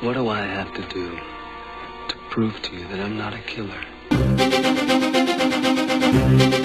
What do I have to do to prove to you that I'm not a killer?